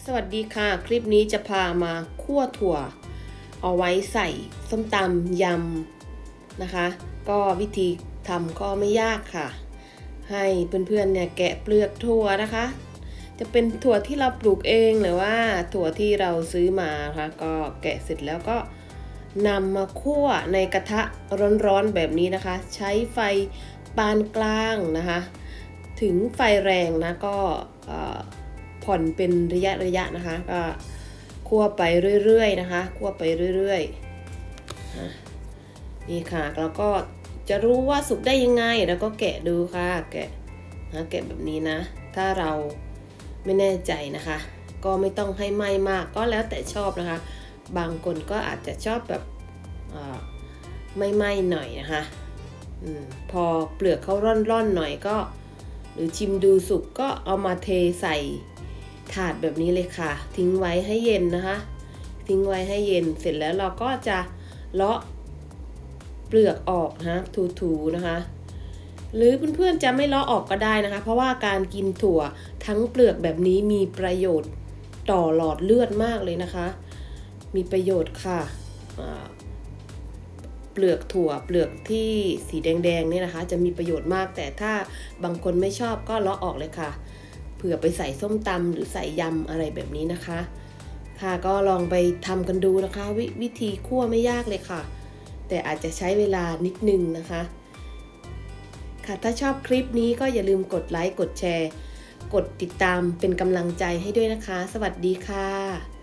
สวัสดีค่ะคลิปนี้จะพามาคั่วถั่วเอาไว้ใส่ส้มตำยำนะคะก็วิธีทำก็ไม่ยากค่ะให้เพื่อนๆเนี่ยแกะเปลือกถั่วนะคะจะเป็นถั่วที่เราปลูกเองหรือว่าถั่วที่เราซื้อมาค่ะก็แกะเสร็จแล้วก็นำมาคั่วในกระทะร้อนๆแบบนี้นะคะใช้ไฟปานกลางนะคะถึงไฟแรงนะก็ผ่อนเป็นระยะนะคะก็คั่วไปเรื่อยๆนะคะคั่วไปเรื่อยๆนี่ค่ะแล้วก็จะรู้ว่าสุกได้ยังไงแล้วก็แกะดูค่ะแกะแบบนี้นะถ้าเราไม่แน่ใจนะคะก็ไม่ต้องให้ไหม้มากก็แล้วแต่ชอบนะคะบางคนก็อาจจะชอบแบบไม่ไหม้หน่อยนะคะพอเปลือกเขาร่อนๆหน่อยก็หรือชิมดูสุกก็เอามาเทใส่ถาดแบบนี้เลยค่ะทิ้งไว้ให้เย็นนะคะทิ้งไว้ให้เย็นเสร็จแล้วเราก็จะเลาะเปลือกออกนะถูๆนะคะหรือเพื่อนๆจะไม่เลาะออกก็ได้นะคะเพราะว่าการกินถั่วทั้งเปลือกแบบนี้มีประโยชน์ต่อหลอดเลือดมากเลยนะคะมีประโยชน์ค่ะเปลือกถั่วเปลือกที่สีแดงๆนี่นะคะจะมีประโยชน์มากแต่ถ้าบางคนไม่ชอบก็เลาะออกเลยค่ะเผื่อไปใส่ส้มตำหรือใส่ยำอะไรแบบนี้นะคะค่ะก็ลองไปทำกันดูนะคะวิธีคั่วไม่ยากเลยค่ะแต่อาจจะใช้เวลานิดนึงนะคะค่ะถ้าชอบคลิปนี้ก็อย่าลืมกดไลค์กดแชร์กดติดตามเป็นกำลังใจให้ด้วยนะคะสวัสดีค่ะ